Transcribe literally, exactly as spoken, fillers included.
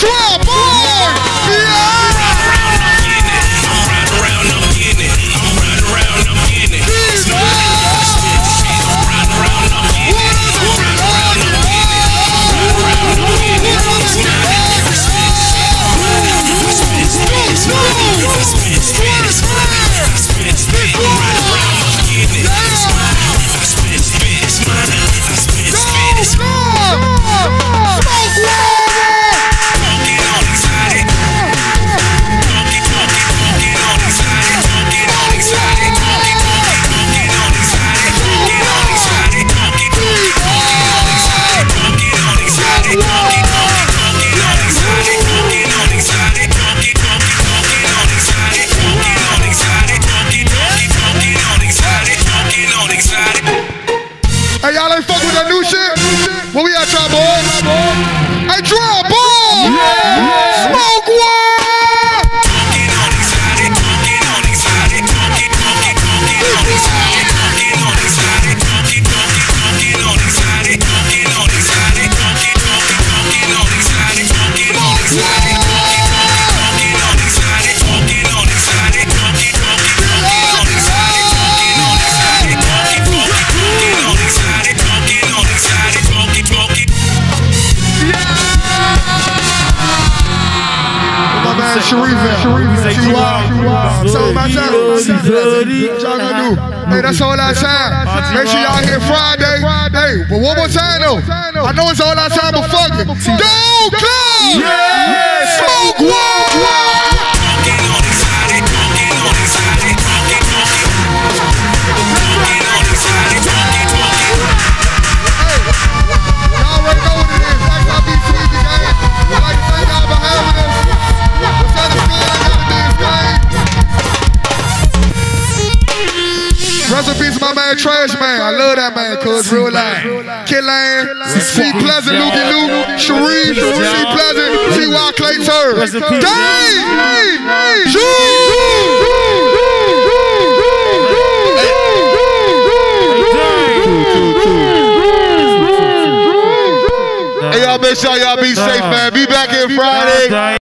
drop, boy! Yeah! Hey, y'all ain't fuck with that new shit? Where we at, y'all boys? Hey, drop, boy! Yeah. Smoke one! Sharif, so my time. What y'all gonna do? Hey, that's all our time. Make sure y'all here Friday. Hey, but one more time though. I know it's all our time, but fuck it. Don't come! Smoke one! Recipes to my man Trash Man. I love that man, cuz real life. Killan, C Pleasant, Lukey Luke, Sharif, C Pleasant, T Y Clay Turd. Dang! Hey, y'all make sure y'all be safe, man. Be back here Friday.